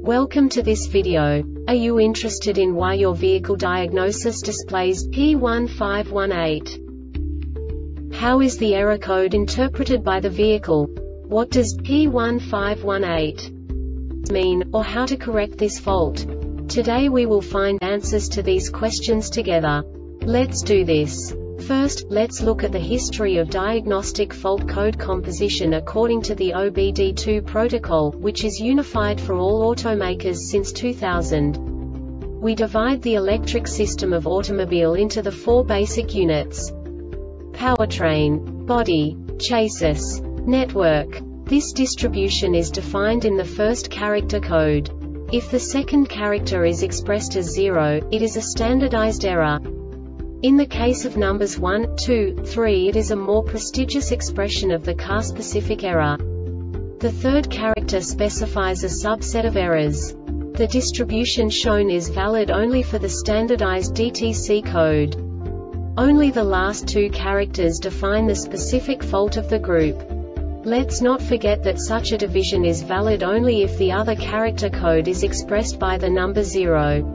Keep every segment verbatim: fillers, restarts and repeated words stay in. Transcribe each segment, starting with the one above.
Welcome to this video. Are you interested in why your vehicle diagnosis displays P one five one eight? How is the error code interpreted by the vehicle? What does P one five one eight mean, or how to correct this fault? Today we will find answers to these questions together. Let's do this. First, let's look at the history of diagnostic fault code composition according to the O B D two protocol, which is unified for all automakers since two thousand. We divide the electric system of automobile into the four basic units: powertrain, body, chassis, network. This distribution is defined in the first character code. If the second character is expressed as zero, it is a standardized error. In the case of numbers one, two, three, it is a more prestigious expression of the car-specific error. The third character specifies a subset of errors. The distribution shown is valid only for the standardized D T C code. Only the last two characters define the specific fault of the group. Let's not forget that such a division is valid only if the other character code is expressed by the number zero.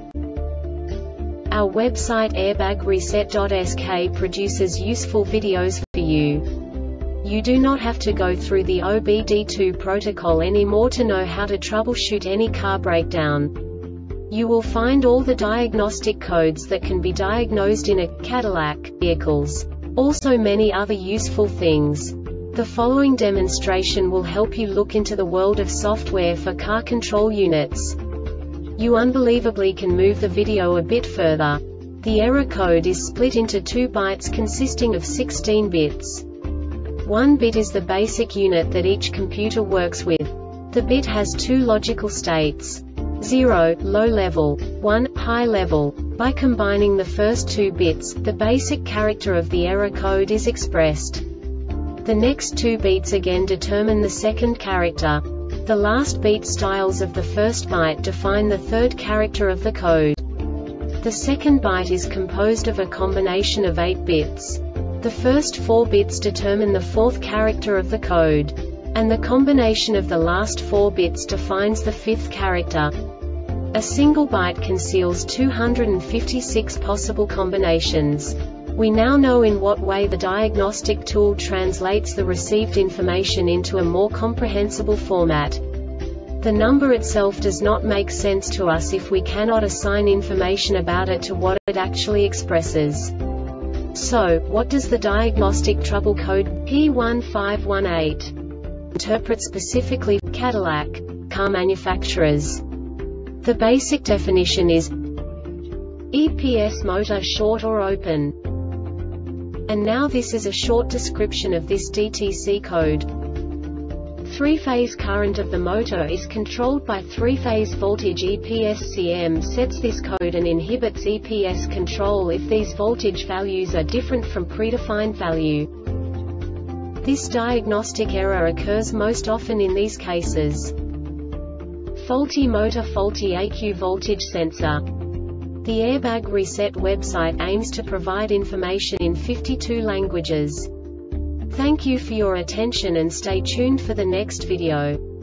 Our website airbag reset dot S K produces useful videos for you. You do not have to go through the O B D two protocol anymore to know how to troubleshoot any car breakdown. You will find all the diagnostic codes that can be diagnosed in a Cadillac vehicles. Also many other useful things. The following demonstration will help you look into the world of software for car control units. You unbelievably can move the video a bit further. The error code is split into two bytes consisting of sixteen bits. One bit is the basic unit that each computer works with. The bit has two logical states: zero, low level, one, high level. By combining the first two bits, the basic character of the error code is expressed. The next two beats again determine the second character. The last beat styles of the first byte define the third character of the code. The second byte is composed of a combination of eight bits. The first four bits determine the fourth character of the code. And the combination of the last four bits defines the fifth character. A single byte conceals two hundred fifty-six possible combinations. We now know in what way the diagnostic tool translates the received information into a more comprehensible format. The number itself does not make sense to us if we cannot assign information about it to what it actually expresses. So, what does the diagnostic trouble code P one five one eight interpret specifically for Cadillac car manufacturers? The basic definition is E P S motor short or open. And now this is a short description of this D T C code. Three-phase current of the motor is controlled by three-phase voltage. E P S C M sets this code and inhibits E P S control if these voltage values are different from predefined value. This diagnostic error occurs most often in these cases: faulty motor, faulty A Q voltage sensor. The Airbag Reset website aims to provide information in fifty-two languages. Thank you for your attention and stay tuned for the next video.